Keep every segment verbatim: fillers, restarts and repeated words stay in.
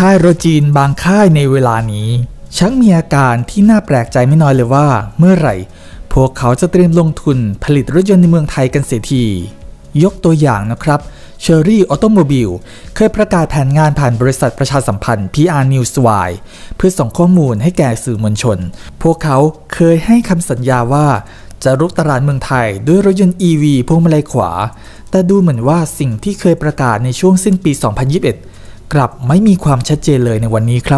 ค่ายรถจีนบางค่ายในเวลานี้ชักมีอาการที่น่าแปลกใจไม่น้อยเลยว่าเมื่อไหร่พวกเขาจะเตรียมลงทุนผลิตรถยนต์ในเมืองไทยกันเสียทียกตัวอย่างนะครับเชอรี่ออโตโมบิลเคยประกาศแผนงานผ่านบริษัทประชาสัมพันธ์ พี อาร์ Newswire เพื่อส่งข้อมูลให้แก่สื่อมวลชนพวกเขาเคยให้คำสัญญาว่าจะรุกตลาดเมืองไทยด้วยรถยนต์ อี วี พวงมาลัยขวาแต่ดูเหมือนว่าสิ่งที่เคยประกาศในช่วงสิ้นปี สองพันยี่สิบเอ็ด กลับไม่มีความชัดเจนเลยในวันนี้ครับ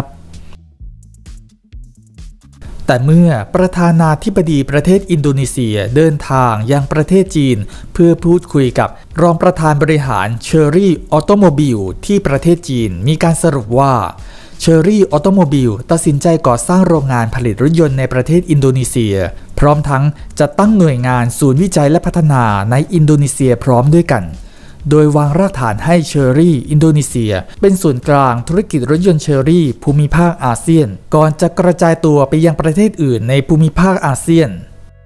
แต่เมื่อประธานาธิบดีประเทศอินโดนีเซียเดินทางยังประเทศจีนเพื่อพูดคุยกับรองประธานบริหารเชอรี่ออโตโมบิลที่ประเทศจีนมีการสรุปว่าเชอรี่ออโตโมบิลตัดสินใจก่อสร้างโรงงานผลิตรถยนต์ในประเทศอินโดนีเซียพร้อมทั้งจะตั้งหน่วยงานศูนย์วิจัยและพัฒนาในอินโดนีเซียพร้อมด้วยกันโดยวางรากฐานให้เชอรี่อินโดนีเซียเป็นศูนย์กลางธุรกิจรถยนต์เชอรี่ภูมิภาคอาเซียนก่อนจะกระจายตัวไปยังประเทศอื่นในภูมิภาคอาเซียน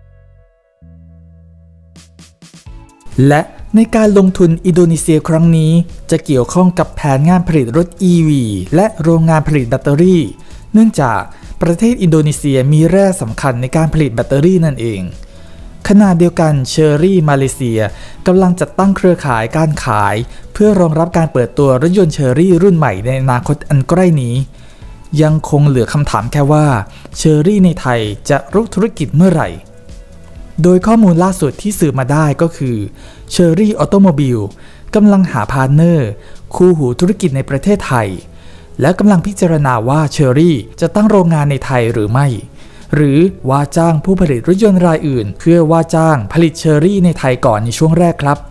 และในการลงทุนอินโดนีเซียครั้งนี้จะเกี่ยวข้องกับแผนงานผลิตรถ อี วี และโรงงานผลิตแบตเตอรี่เนื่องจากประเทศอินโดนีเซียมีแร่สำคัญในการผลิตแบตเตอรี่นั่นเองขณะเดียวกันเชอรี่มาเลเซียกำลังจัดตั้งเครือข่ายการขายเพื่อรองรับการเปิดตัวรถยนต์เชอรี่รุ่นใหม่ในอนาคตอันใกล้นี้ยังคงเหลือคำถามแค่ว่าเชอรี่ในไทยจะรุกธุรกิจเมื่อไหร่โดยข้อมูลล่าสุดที่สืบมาได้ก็คือเชอรี่ออโตโมบิลกำลังหาพาร์ทเนอร์คู่หูธุรกิจในประเทศไทยและกำลังพิจารณาว่าเชอรี่จะตั้งโรงงานในไทยหรือไม่หรือว่าจ้างผู้ผลิตรถยนต์รายอื่นเพื่อว่าจ้างผลิตเชอรี่ในไทยก่อนในช่วงแรกครับ